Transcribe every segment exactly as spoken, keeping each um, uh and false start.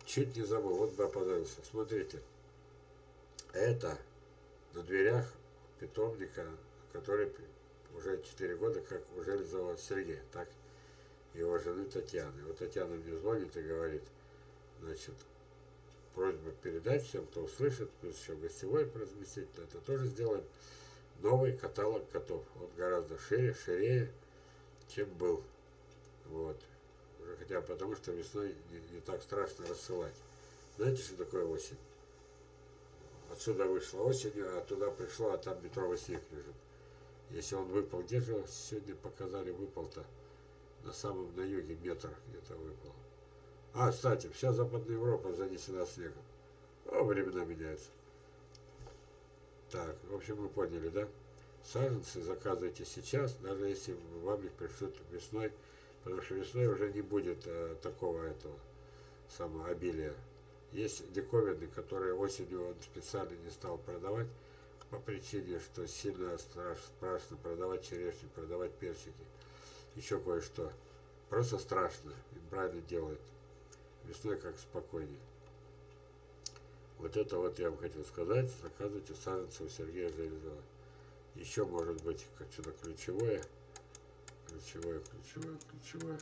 чуть не забыл, вот бы опозорился. Смотрите, это на дверях питомника, который уже четыре года как уже реализовал Сергей, так, его жены Татьяны. Вот Татьяна мне звонит и говорит, значит, просьба передать всем, кто услышит, плюс еще гостевой разместить, это тоже сделаем. Новый каталог котов. Он гораздо шире, ширее, чем был. Вот. Уже хотя бы потому, что весной не, не так страшно рассылать. Знаете, что такое осень? Отсюда вышла осенью, а туда пришло, а там метровый снег лежит. Если он выпал, где же сегодня показали, выпал-то? На самом на юге метр где-то выпал. А, кстати, вся Западная Европа занесена снегом. О, времена меняются. Так, в общем, вы поняли, да? Саженцы заказывайте сейчас, даже если вам их пришлют весной, потому что весной уже не будет э, такого этого самого обилия. Есть диковины, которые осенью он специально не стал продавать по причине, что сильно страшно, страшно продавать черешню, продавать персики, еще кое-что. Просто страшно, и правильно делает. Весной как спокойнее. Вот это вот я вам хотел сказать. Заказывайте саженцы у Сергея Железова. Еще может быть что-то ключевое. Ключевое, ключевое, ключевое.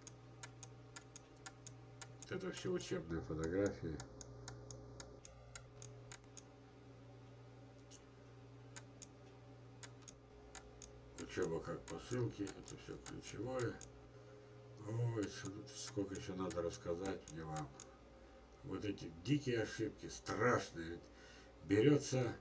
Вот это все учебные фотографии. Учеба как посылки. Это все ключевое. Ой, сколько еще надо рассказать мне вам. Вот эти дикие ошибки, страшные. Берется,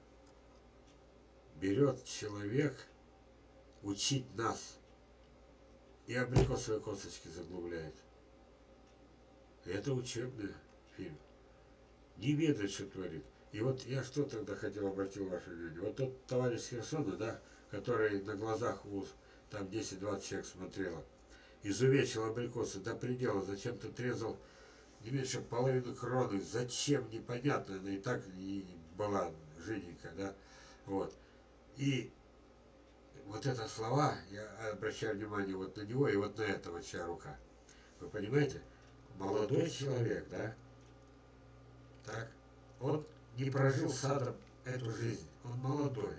берет человек учить нас и абрикосовые косточки заглубляет. Это учебный фильм. Не ведает, что творит. И вот я что тогда хотел обратить ваше внимание. Вот тот товарищ Херсона, да, который на глазах у там десять-двадцать человек смотрело, изувечил абрикосы до предела, зачем-то отрезал не меньше половины кроны. Зачем, непонятно, она и так и была жиденькая, да, вот. И вот это слова, я обращаю внимание вот на него и вот на этого, чья рука. Вы понимаете? Молодой человек, да, так, он не прожил садом эту жизнь, он молодой.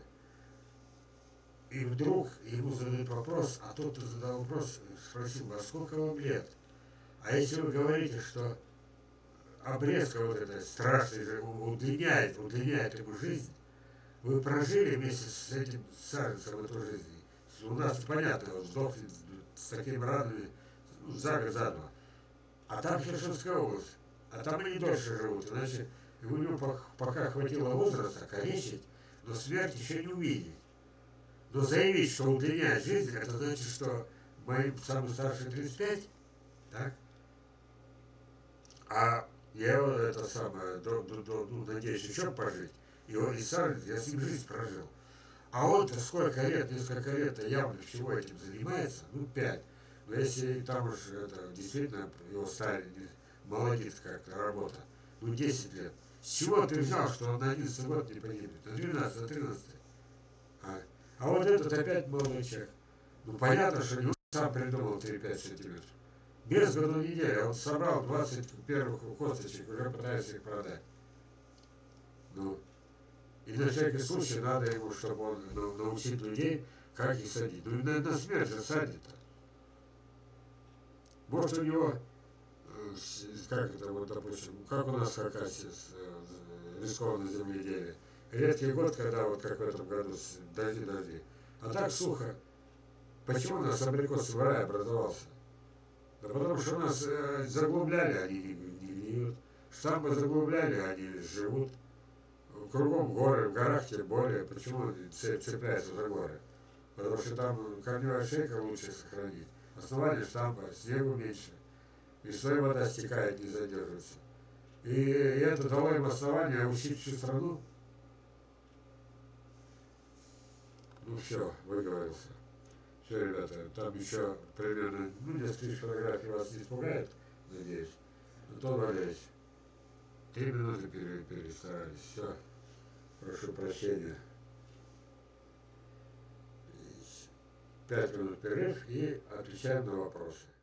И вдруг ему задают вопрос, а тот, кто задал вопрос, спросил, а сколько вам лет? А если вы говорите, что обрезка вот эта страшная же удлиняет, удлиняет ему жизнь, вы прожили вместе с этим саженцем эту жизнь. У нас понятно, он сдох с такими ранами ну, за год, за два. А там Херсонская область, а там они дольше живут, иначе у него пока хватило возраста калечить, но смерть еще не увидеть. Но заявить, что удлиняет жизнь, это значит, что моим самым старшим тридцать пять, так? А я это самое, до, до, до, ну, надеюсь, еще пожить. И он и сам, я с ним жизнь прожил. А он-то сколько лет, несколько лет явно всего этим занимается, ну, пять. Но если там уж это действительно его стали молодец как-то работа, ну, десять лет. С чего ты взял, что он на одиннадцатый год не погибнет? На двенадцатый, на тринадцатый? А, а вот этот опять молодой человек. Ну, понятно, что не он сам придумал три-пять сантиметров. Без году недели он собрал двадцать первых косточек, уже пытается их продать. Ну, и на всякий случай надо ему, чтобы он научить людей, как их садить. Ну и на, на смерть же садит-то. Может у него, как это вот, допустим, как у нас в Хакасии рискованное земледелие. Редкий год, когда вот как в этом году дожди-дожди. А так сухо. Почему у нас абрикосовый рай образовался? Да потому что у нас э, заглубляли, они не, не гниют. Штамбы заглубляли, они живут. Кругом горы, в горах тем более. Почему цепляются за горы? Потому что там корневая шейка лучше сохранить. Основание штампа, снегу меньше. Весной вода стекает, не задерживается. И это дало им основание учить всю страну. Ну все, выговорился. Все, ребята, там еще примерно, ну, несколько тысяч фотографий вас не испугает, надеюсь. Антон Валерьевич, три минуты перестарались. Все, прошу прощения. Пять минут перерыв и отвечаем на вопросы.